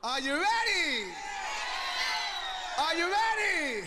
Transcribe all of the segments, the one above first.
Are you ready? Are you ready?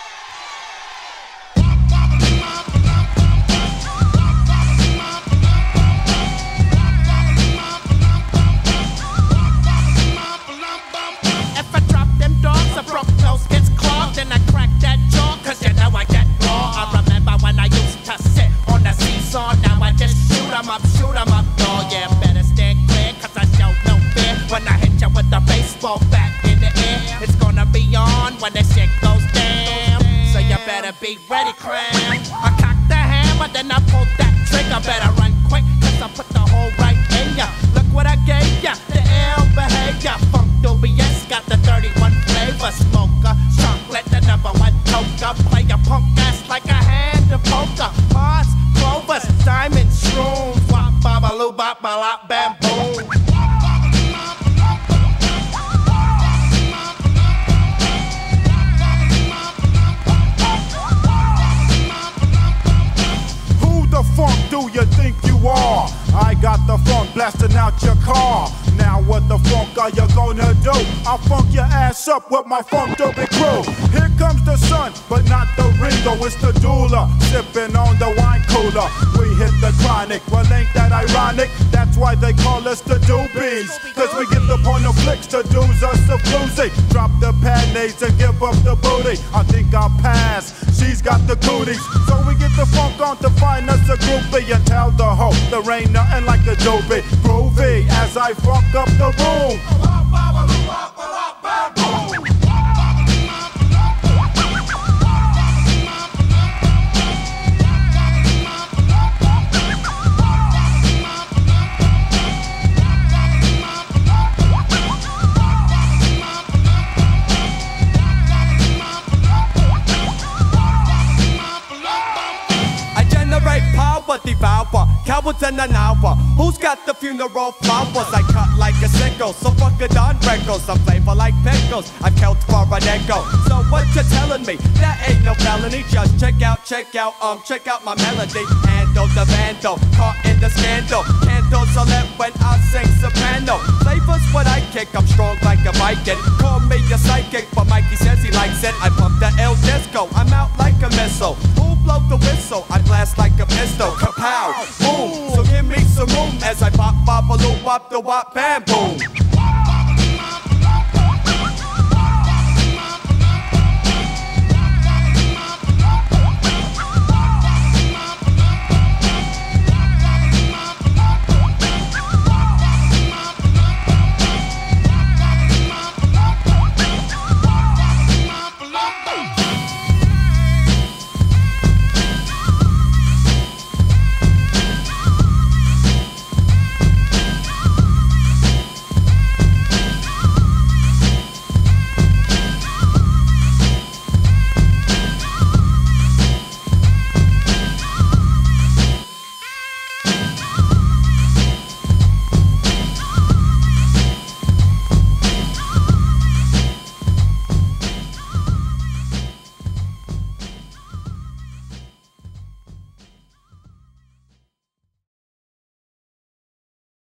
If I drop them dogs, a broke nose gets clogged, and I crack that jaw, cause you know I get raw. I remember when I used to sit on the seesaw, now I just shoot 'em up, dog. Yeah, better stand clear, cause I show no fear. When I hit you with a baseball bat in the air, it's gonna be on when the shit goes down. So you better be ready, cram. I cock the hammer, then I pull that trigger. Better run quick, cause I put the hole right in ya. Look what I gave ya, the ill behavior. Funk dubious, got the 31 flavor. Smoker, chocolate, the #1 toker. Play a punk ass like a hand of poker. Mars, clovers, diamonds, shrooms. Wop, babaloo, bop, balop, bam, boom. The funk do you think you are? I got the funk blasting out your car. Now what the funk are you gonna do? I'll funk your ass up with my funk dopey crew. Here comes the sun, but not the Ringo, it's the doula, sipping on the wine cooler. We hit the chronic, well ain't that ironic? That's why they call us the doobies, cause we get the point of flicks to do's us a floozy. Drop the panties and give up the booty. I think I'll pass, she's got the cooties. So we get the funk on to find us a groupie and tell the hoe there ain't nothing like a doobie. Groovy as I funk up the room. Devour, cowards in an hour. Who's got the funeral flowers? I cut like a sickle, so fuck it on records. Some flavor like pickles, I count for an echo. So what you telling me? That ain't no felony. Just check out my melody. Handle the vandal, caught in the scandal. Candles so lit when I sing soprano. Flavors what I kick, I'm strong like a Viking. Call me a psychic, but Mikey says he likes it. I pump the El Disco, I'm out like a missile. Who blow the whistle? I blast like a pistol. Kapow, boom. So give me some room as I pop, bop, a loop, wop, the wop, bam, boom.